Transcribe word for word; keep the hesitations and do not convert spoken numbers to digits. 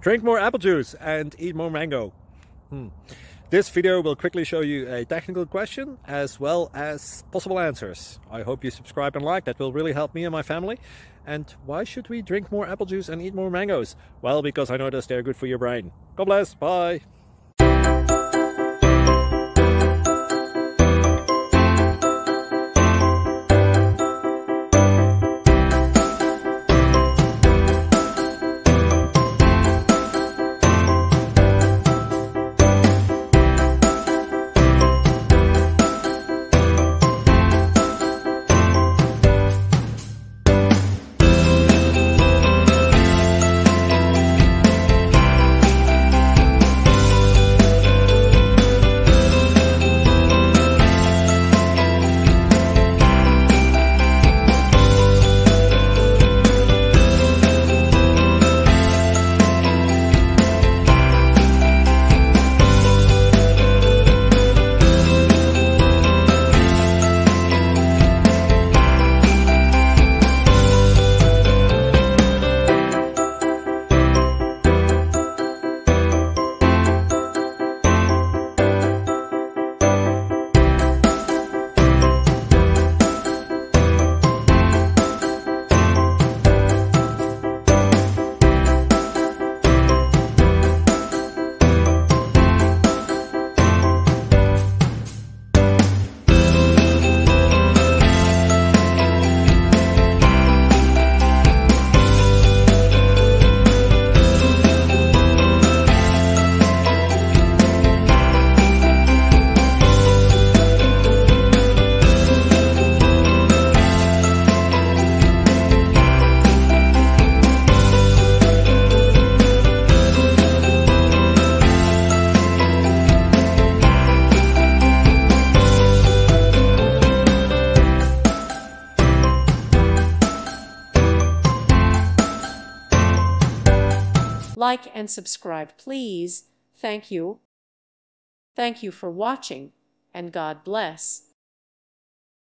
Drink more apple juice and eat more mango. Hmm. This video will quickly show you a technical question as well as possible answers. I hope you subscribe and like, that will really help me and my family. And why should we drink more apple juice and eat more mangoes? Well, because I noticed they're good for your brain. God bless, bye! Like and subscribe, please. Thank you. Thank you for watching, and God bless.